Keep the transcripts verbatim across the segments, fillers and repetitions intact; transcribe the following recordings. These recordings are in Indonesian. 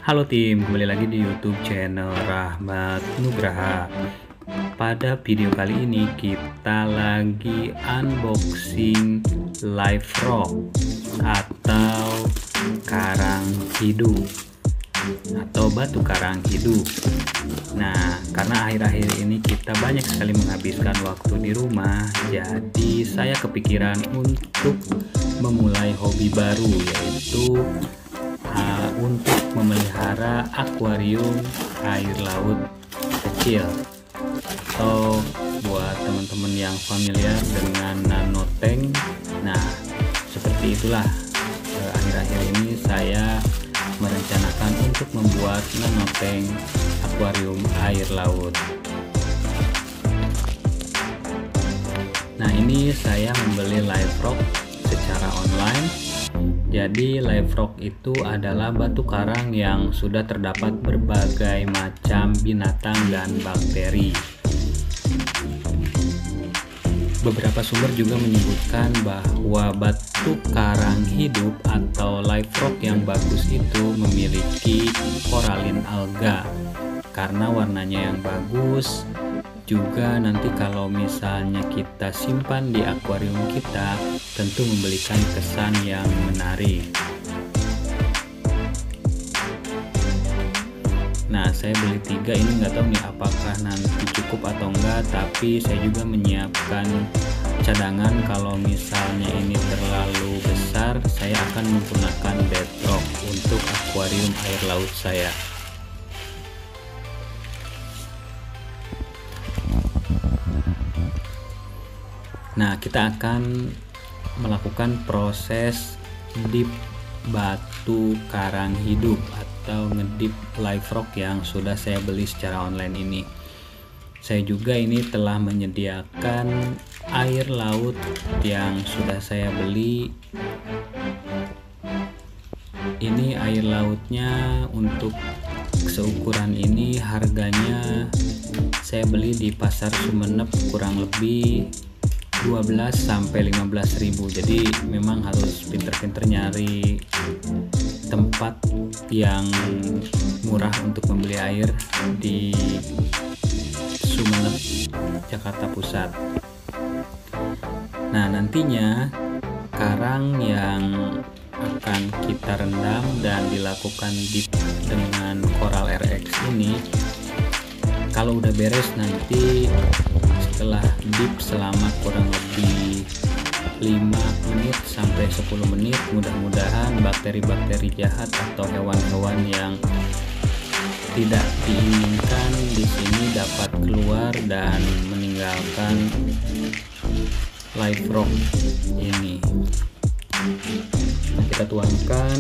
Halo tim, kembali lagi di YouTube channel Rahmat Nugraha. Pada video kali ini kita lagi unboxing live rock atau karang hidup atau batu karang hidup. Nah, karena akhir-akhir ini kita banyak sekali menghabiskan waktu di rumah, jadi saya kepikiran untuk memulai hobi baru, yaitu uh, untuk memelihara akuarium air laut kecil, atau buat teman-teman yang familiar dengan nano tank. Nah, seperti itulah uh, akhir-akhir ini saya merencanakan untuk membuat nano tank akuarium air laut. Nah, ini saya membeli live rock secara online. Jadi live rock itu adalah batu karang yang sudah terdapat berbagai macam binatang dan bakteri. Beberapa sumber juga menyebutkan bahwa batu karang hidup atau live rock yang bagus itu memiliki koralin alga karena warnanya yang bagus. Juga nanti kalau misalnya kita simpan di akuarium kita, tentu memberikan kesan yang menarik. Nah, saya beli tiga ini, nggak tahu nih apakah nanti cukup atau enggak, tapi saya juga menyiapkan cadangan kalau misalnya ini terlalu besar, saya akan menggunakan bedrock untuk akuarium air laut saya. Nah, kita akan melakukan proses dip batu karang hidup atau ngedip live rock yang sudah saya beli secara online ini. Saya juga ini telah menyediakan air laut yang sudah saya beli. Ini air lautnya untuk seukuran ini harganya saya beli di pasar Sumeneb kurang lebih dua belas sampai lima belas ribu. Jadi memang harus pinter-pinter nyari tempat yang murah untuk membeli air di Sumeneb, Jakarta Pusat. Nah, nantinya karang yang akan kita rendam dan dilakukan dip dengan Coral R X ini, kalau udah beres nanti setelah dip selama kurang lebih lima menit sampai sepuluh menit, mudah-mudahan bakteri-bakteri jahat atau hewan-hewan yang tidak diinginkan di sini dapat keluar dan meninggalkan live rock ini. Nah, kita tuangkan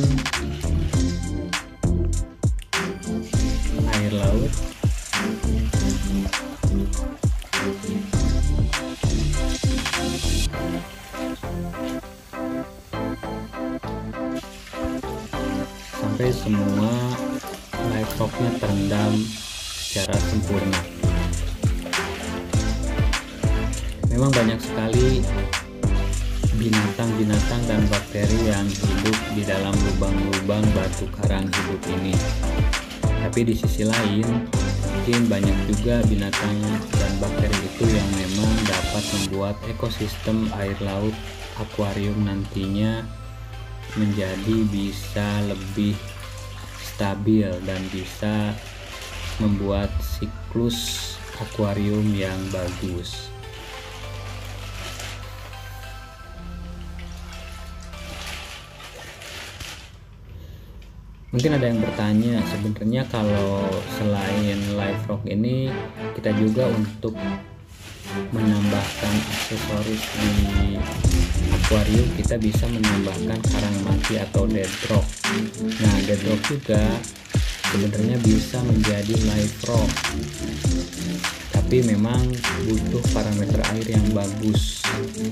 air laut. Sampai semua live rocknya terendam secara sempurna. Memang banyak sekali binatang-binatang dan bakteri yang hidup di dalam lubang-lubang batu karang hidup ini. Tapi di sisi lain, mungkin banyak juga binatang dan bakteri itu yang memang dapat membuat ekosistem air laut akuarium nantinya menjadi bisa lebih stabil dan bisa membuat siklus akuarium yang bagus. Mungkin ada yang bertanya, sebenarnya kalau selain live rock ini kita juga untuk menambahkan aksesoris di akuarium, kita bisa menambahkan karang mati atau dead rock. Nah, dead rock juga sebenarnya bisa menjadi live rock, tapi memang butuh parameter air yang bagus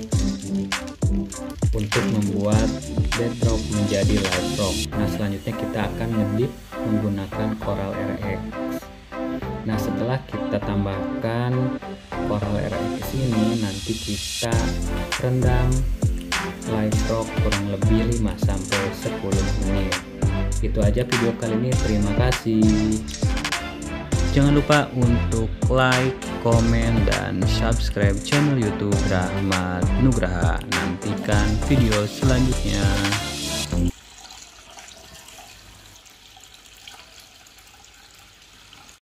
untuk membuat dead rock menjadi live rock. Nah, selanjutnya kita akan ngedip menggunakan Coral R X. Nah, setelah kita tambahkan Coral R X ini, nanti kita rendam live rock kurang lebih lima sampai sepuluh menit. Itu aja video kali ini, terima kasih. Jangan lupa untuk like, komen, dan subscribe channel YouTube Rahmat Nugraha. Nantikan video selanjutnya.